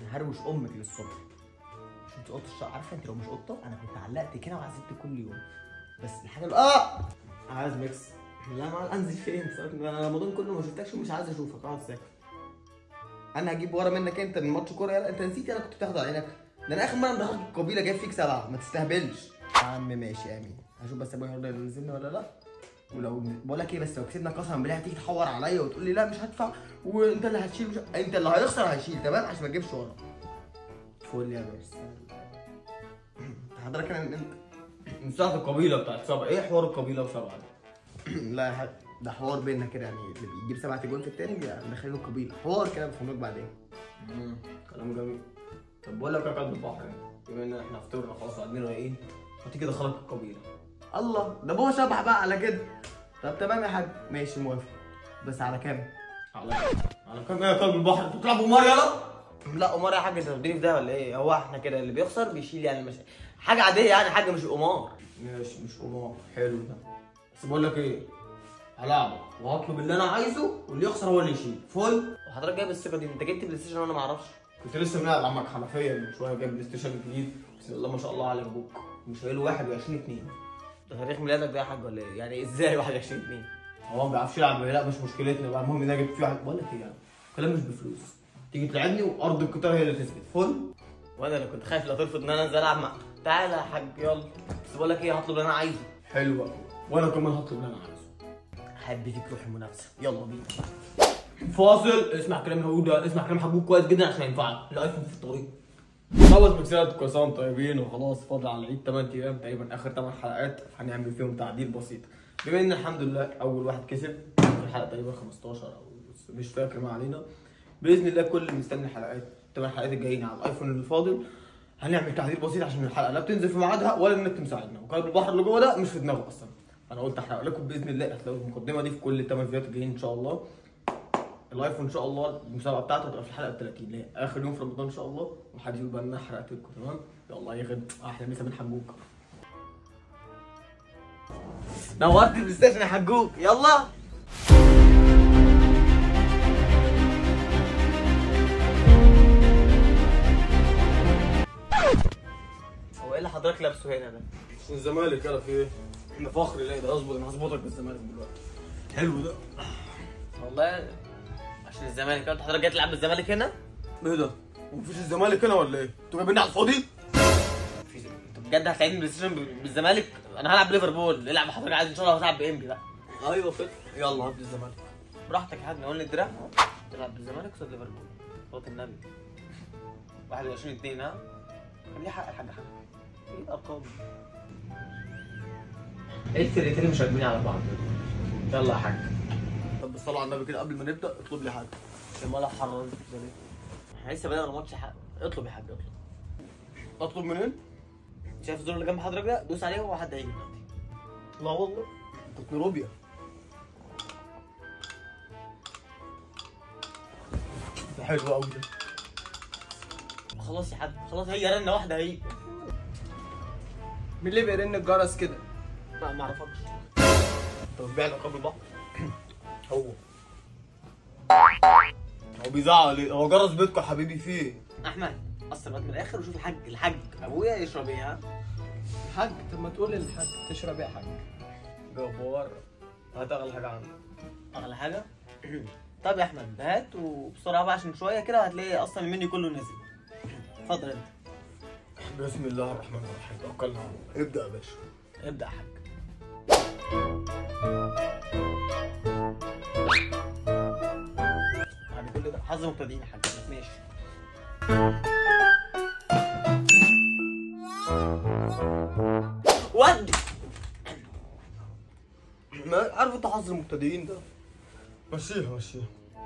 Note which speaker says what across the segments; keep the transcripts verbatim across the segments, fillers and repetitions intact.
Speaker 1: انا هروش امك للصبح عشان انت قطه الشقه. عارفه انت لو مش قطه انا كنت علقتك هنا وعذبتك كل يوم. بس الحاجه اللي اه عايز ميكس. لا ما انزل فين؟ انا رمضان كله ما شفتكش ومش عايز اشوفك. اقعد ساكت. انا هجيب ورا منك انت من ماتش كوره. يلا انت نسيت انا كنت بتاخد على عينك. ده انا اخر مره دخلت القبيله جايب فيك سبعه. ما تستهبلش يا عم. ماشي امين. هشوف بس ابويا هيرضى ينزلني ولا لا. ولو بقول لك ايه بس لو كسبنا قسما بالله هتيجي تحور عليا وتقول لي لا مش هدفع وانت اللي هتشيل. مش انت اللي هيخسر هيشيل تمام عشان ما تجيبش ورا. فول يا باشا. حضرتك انا انت
Speaker 2: من ساعة القبيلة بتاعت سبعة، ايه حوار القبيلة وسبعة ده؟
Speaker 1: لا يا حاج ده حوار بينا كده يعني. اللي بيجيب سبعة جول في التاني بيدخلوا القبيله. حوار كده بفهمك بعدين.
Speaker 2: امم كلام جميل. طب بقول لك يا قلب البحر يعني بما ان احنا فطرنا خلاص وقاعدين رايقين ما تيجي ادخلك القبيلة.
Speaker 1: الله ده ابوها شبح بقى على كده. طب تمام يا حاج ماشي موافق. بس على كام؟
Speaker 2: على على كام ايه يا قلب البحر؟ انتوا بتلعبوا قمار يلا؟
Speaker 1: لا قمار يا حاج. انت بتديني في ده ولا ايه؟ هو احنا كده اللي بيخسر بيشيل يعني. مش حاجه عاديه يعني. حاجه مش قمار.
Speaker 2: ماشي مش قمار. حلو ده. بس بقول لك ايه؟ هلعبك وهطلب اللي انا عايزه واللي يخسر هو اللي يشيل. فل.
Speaker 1: وحضرتك جايب الثقه دي؟ انت جبت بلاي ستيشن وانا ما اعرفش.
Speaker 2: كنت لسه بنلعب عمك حنفيه من شويه جايب بلاي ستيشن جديد بس الله ما شاء الله على ابوك. مش قايل واحد وعشرين اتنين.
Speaker 1: ده تاريخ ميلادك ده يا حاج ولا ايه؟ يعني ازاي واحد وعشرين اتنين؟
Speaker 2: هو ما بيعرفش يلعب. لا مش مشكلتنا بقى. المهم ان انا جبت فيه واحد. بقول لك ايه يعني الكلام مش بفلوس. تيجي تلعبني وارض القطار هي اللي تثبت. فل.
Speaker 1: وانا اللي كنت خايف لا ترفض ان انا انزل العب مع. تعالى يا حاج يلا. بس بقول لك ايه هطلب اللي انا عايزه.
Speaker 2: حلو بقى. وانا كمان هطلب اللي انا عايزه.
Speaker 1: حب فيك روح المنافسه. يلا بينا.
Speaker 2: فاصل. اسمع كلام هقول ده. اسمع كلام حبوب كويس جدا عشان ينفعك. الايفون في الطريق. خلص مكسات كل سنه طيبين وخلاص فاضل على العيد ثمانية ايام تقريبا. اخر ثمان حلقات هنعمل فيهم تعديل بسيط. بما ان الحمد لله اول واحد كسب في الحلقه تقريبا خمستاشر او مش فاكر ما علينا. باذن الله كل اللي مستني الحلقات الثمان حلقات الجايين على الايفون اللي فاضل هنعمل تعديل بسيط عشان الحلقه لا بتنزل في ميعادها ولا النت مساعدنا. وقلب البحر اللي جوه ده مش في دماغه اصلا. انا قلت احرق لكم باذن الله. هتلاقوا المقدمه دي في كل الثمان فيديوهات الجايين ان شاء الله. الايفون ان شاء الله المسابقه بتاعته هتبقى في الحلقه الثلاثين اللي هي اخر يوم في رمضان ان شاء الله. ومحدش يقول بقى ان انا حرقت لكم. تمام يلا يا غد احلى مسا من حجوك.
Speaker 1: نورت البلاي ستيشن يا حجوج. يلا. هو ايه اللي حضرتك لابسه هنا ده؟
Speaker 2: عشان الزمالك يلا في ايه؟ احنا فخر ليه ده. اظبط انا هظبطك بالزمالك دلوقتي. حلو ده.
Speaker 1: والله عشان الزمالك. انت حضرتك جاي تلعب بالزمالك هنا؟
Speaker 2: ايه ده؟ ومفيش الزمالك هنا ولا ايه؟ انتوا جايبيني على الفاضي؟
Speaker 1: انت بجد هتلعبني بلاي ستيشن بالزمالك؟ انا هلعب ليفربول. العب حضرتك عايز ان شاء الله هتلعب بانبي بقى.
Speaker 2: ايوه كده. يلا هات الزمالك.
Speaker 1: براحتك يا حاج. نقول لي الدراع تلعب بالزمالك قصاد ليفربول. صوت النبي. واحد وعشرين اتنين ها؟ كان ليه حق يا حاج حاج. ايه الارقام؟ ايه الفرقتين اللي مش راكبين على بعض؟ يلا يا حاج.
Speaker 2: طب بالصلاه على النبي كده قبل ما نبدا اطلب لي حاجه.
Speaker 1: المال حرر احنا لسه بدأنا الماتش. حق اطلب يا حاج اطلب.
Speaker 2: اطلب منين؟
Speaker 1: شايف الزر اللي جنب حضرتك ده؟ دوس عليه وهو حد هيجي دلوقتي.
Speaker 2: لا والله تكنولوجيا. ده حلو قوي ده.
Speaker 1: خلاص يا حاج خلاص. هي رنه واحده هي.
Speaker 2: مين اللي بيرن الجرس كده؟
Speaker 1: لا ما اعرفكش.
Speaker 2: انت بتبيع لي عقاب البحر؟ هو هو بيزعق ليه؟ هو جرس بيتكم يا حبيبي فيه.
Speaker 1: احمد قصر الوقت من الاخر وشوف الحاج. الحاج ابويا يشرب ايه ها؟
Speaker 2: الحاج. طب ما تقول للحاج تشرب ايه يا حاج؟ جبار. هات اغلى حاجه عندك.
Speaker 1: اغلى حاجه؟ طب يا احمد هات وبسرعه بقى عشان شويه كده هتلاقي اصلا المنيو كله نزل. اتفضل انت.
Speaker 2: بسم الله الرحمن الرحيم. توكلنا على الله. ابدا يا باشا.
Speaker 1: ابدا يا حاج. بعد كل ده حظ مبتدئين يا حاج. ماشي. ودي.
Speaker 2: ما عارف انت حظ المبتدئين ده. مشيها مشيها.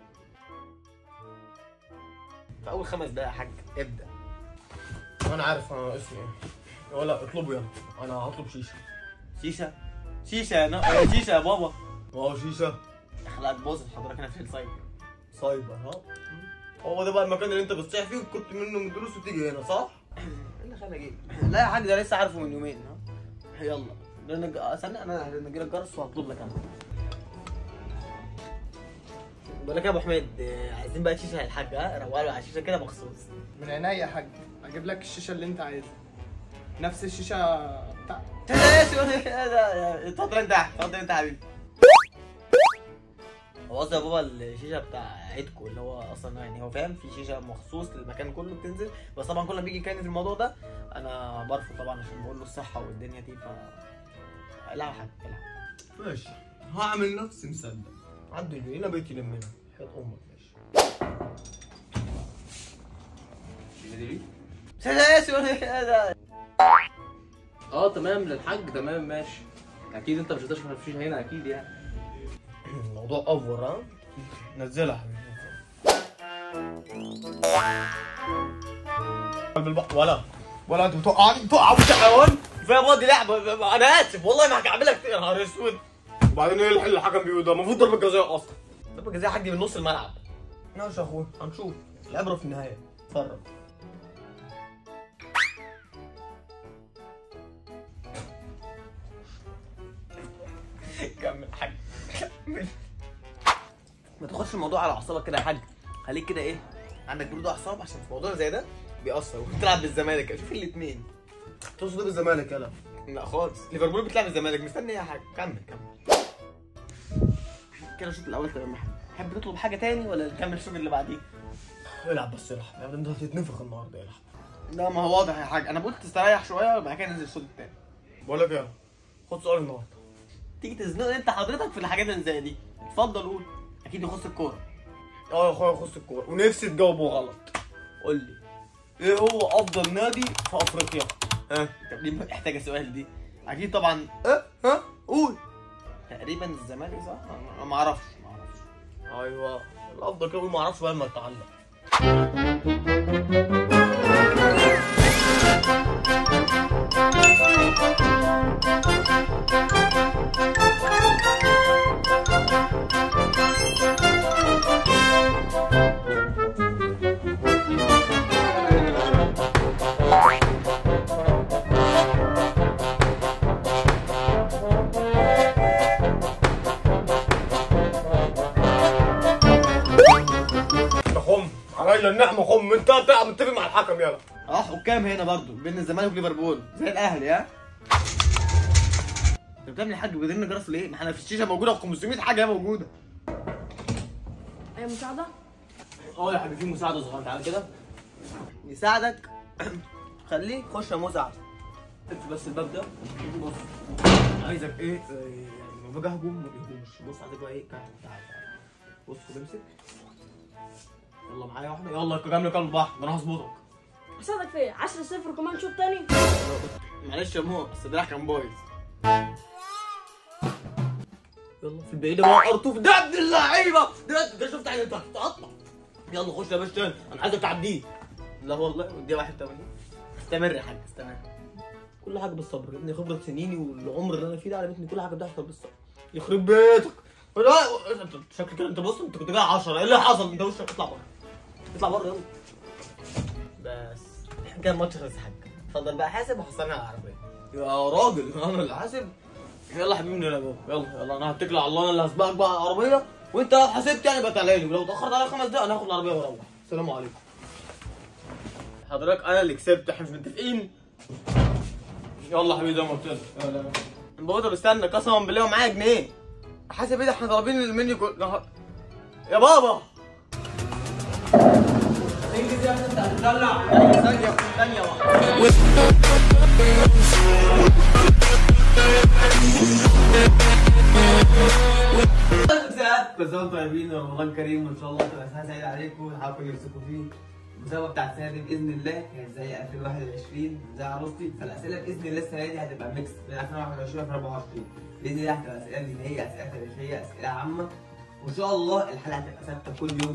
Speaker 1: في اول خمس دقايق يا حاج ابدا.
Speaker 2: انا عارف انا اسمي ايه. ولا اطلبوا يلا. انا هطلب شيشه.
Speaker 1: شيشه؟ شيشه يا نا... شيشه يا بابا.
Speaker 2: اه شيشه.
Speaker 1: اخلاقك باظت حضرتك. انا في السايبر.
Speaker 2: سايبر ها؟ هو ده بقى المكان اللي انت بتصيح فيه وكنت منه من دروس وتيجي هنا صح؟
Speaker 1: ايه اللي خلاني اجيب؟ لا يا حاج ده لسه عارفه من يومين ها. يلا استنى انا هنجي لك جرس وهطلب لك انا. بقول لك يا ابو حميد آه، عايزين بقى شيشه للحاج، ها روقوا له على الشيشه كده مخصوص.
Speaker 3: من عينيا يا حاج، اجيب لك الشيشه اللي انت عايزها، نفس الشيشه بتاع.
Speaker 1: اتفضل انت اتفضل انت يا حبيبي. هو قصدي يا بابا الشيشه بتاع عيدكم اللي هو اصلا يعني هو فاهم في شيشه مخصوص للمكان كله بتنزل، بس طبعا كل ما بيجي يتكلم في الموضوع ده انا برفض طبعا عشان بقول له الصحه والدنيا دي. ف لا يا حاج لا
Speaker 2: ماشي هعمل نفسي مصدق. عدوا هنا بيتي لمنا حياة امك. ماشي اه تمام للحاج تمام ماشي. اكيد انت مش هتشرب الشيشه هنا اكيد يعني.
Speaker 1: الموضوع اوفر ها.
Speaker 2: نزلها يا حبيبي بالبق ولا ولا انت بتوقعني بتوقع وانت حيوان.
Speaker 1: كفايه بودي لعبه انا اسف والله ما هكعبلك يا نهار اسود.
Speaker 2: وبعدين ايه اللي الحكم بيقول ده؟ المفروض ضربه جزاء اصلا.
Speaker 1: ضربه جزاء حد من نص الملعب.
Speaker 2: ماشي يا اخويا هنشوف العبره في النهايه. اتفرج.
Speaker 1: كمل حاج كمل. ما تاخدش الموضوع على اعصابك كده يا حاج، خليك كده ايه عندك برود اعصاب عشان في موضوع زي ده بيأثر. وبتلعب بالزمالك شوف الاثنين.
Speaker 2: تقصد ايه بالزمالك يلا؟
Speaker 1: لا خالص ليفربول بتلعب بالزمالك مستني ايه يا حاج؟ كمل كمل كده الشوط الاول تمام. تحب تطلب حاجه تاني ولا نكمل الشوط اللي بعديه؟
Speaker 2: العب بس العب يا ابني انت هتتنفخ النهارده العب.
Speaker 1: لا ما هو واضح يا حاج، انا قلت تستريح شويه وبعد كده ننزل الشوط التاني.
Speaker 2: بقول لك ايه خد سؤال النهارده.
Speaker 1: تيجي تزنقني انت حضرتك في الحاجات اللي زي دي. اتفضل قول. اكيد يخص الكوره.
Speaker 2: اه يا اخويا يخص الكوره ونفسي تجاوبه غلط.
Speaker 1: قول لي
Speaker 2: ايه هو افضل نادي في افريقيا؟
Speaker 1: ها طب ليه محتاجه سؤال دي؟ اكيد طبعا
Speaker 2: اه ها قول.
Speaker 1: تقريبا الزمالك صح؟ انا ما اعرفش ما اعرفش.
Speaker 2: ايوه الافضل كده ما اعرفش بقى لما اتعلم. عليا النعمه خم انت بتلعب متفق مع الحكم يلا.
Speaker 1: اه حكام هنا برضو بين الزمالك وليفربول زي الاهلي. ها انت بتعمل حاج بيدينا جرس ليه؟ ما احنا في الشيشه موجوده خمسمية حاجه موجوده.
Speaker 4: اي مساعده؟
Speaker 2: اه يا حبيبي في مساعده صغيره تعالى كده.
Speaker 1: يساعدك خليه خش يا مساعد.
Speaker 2: اقفل بس الباب ده. بص عايزك ايه يعني لما باجي اهجم ما تهجمش. بص عايزك بقى ايه تعالى تعالى بص خد امسك يلا معايا واحده يلا كمل كام بحر ده انا هظبطك.
Speaker 4: مساعدك في ايه؟ عشرة صفر كمان شوط تاني؟
Speaker 1: معلش يا مو بس الدراع كان بايظ.
Speaker 2: يلا في البعيده بقى ارطوف ده ابن اللعيبه ده انت شفت حاجه انت هتتقطع. يلا خش يا باشا تاني انا عايزك تعديه.
Speaker 1: لا والله ودي واحد وثمانين. استمر يا حاج استمر.
Speaker 2: كل حاجه بالصبر يا ابني خبره سنيني والعمر اللي انا فيه ده علمتني كل حاجه بتحصل بالصبر. يخرب بيتك. لا انت شكلك كده انت بص انت كنت جاي عشرة ايه اللي حصل؟ انت وشك اطلع بره اطلع بره يلا.
Speaker 1: بس كان ماتش خلص يا حاج. اتفضل بقى حاسب وحصلني على العربيه.
Speaker 2: يا راجل انا اللي حاسب. يلا حبيبي من هنا بابا يلا يلا انا هتكل على الله انا اللي هسبقك بقى على العربيه وانت لو حسبت يعني بقى تعالى لي ولو اتاخرت عليا خمس دقايق انا هاخد العربيه واروح. السلام عليكم.
Speaker 1: حضرتك انا اللي كسبت احنا مش متفقين؟
Speaker 2: يلا حبيبي زي ما قلت لك يلا
Speaker 1: بابا طب استنى قسما بالله ومعايا جنيه. حاسب ايه ده احنا طالبين المنيو كل يا بابا.
Speaker 2: انجز يا ابني انت هتدلع.
Speaker 1: ثانية ثانية واحدة.
Speaker 5: كل سنه وانتم طيبين ورمضان كريم وان شاء الله تبقى سنه سعيده عليكم وتحققوا اللي نفسكم فيه. المسابقه بتاعت السنه دي باذن الله كانت زي ألفين وواحد وعشرين زي عروستي، فالاسئله باذن الله السنه دي هتبقى ميكس بين ألفين وواحد وعشرين و ألفين وأربعة وعشرين. باذن الله هتبقى اسئله دينيه، اسئله تاريخيه، اسئله عامه، وان شاء الله الحلقه هتبقى ثابته كل يوم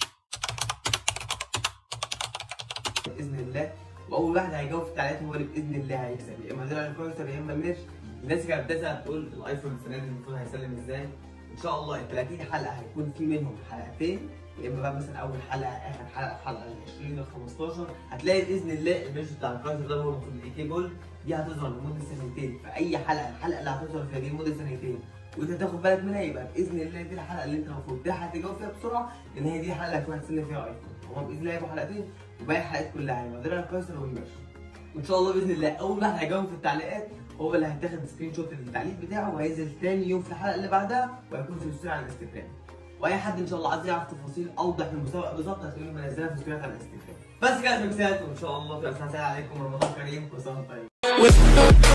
Speaker 5: باذن الله. واول واحد هيجاوب في التعليقات هو اللي باذن الله هيكسب، يا اما درع الكويسر يا اما الميرش. الناس اللي كانت بتسال تقول الايفون السنه دي المفروض هيسلم ازاي؟ ان شاء الله ال ثلاثين حلقه هيكون في منهم حلقتين، يا اما بقى مثلا اول حلقه اخر حلقه الحلقه ال عشرين ال خمستاشر هتلاقي باذن الله الميرش بتاع الكويسر ده هو المفروض الاي كي بول دي هتظهر لمده سنتين، فاي حلقه الحلقه اللي هتظهر فيها دي لمده سنتين وانت تاخد بالك منها، يبقى باذن الله دي الحلقه اللي انت المفروض تلحق تجاوب فيها بسرعه، لان هي دي الحلقه اللي هتكون هتسلم فيها ايفون. هما باذن الله هيبقوا حلقتين وباقي الحلقات كلها يعني مدير القيصر والباشا. وان شاء الله باذن الله اول واحد هيجاوب في التعليقات هو اللي هيتاخد سكرين شوت للتعليق بتاعه، وهينزل تاني يوم في الحلقه اللي بعدها، وهيكون في ستوري على الانستجرام. واي حد ان شاء الله عايز يعرف تفاصيل اوضح من المسابقه بالظبط هتلاقيه منزلها في ستوريات على الانستجرام. بس كده يا ميكسات، وان شاء الله تبقى سنه سعيده عليكم ورمضان كريم، كل سنه وانتم طيبين.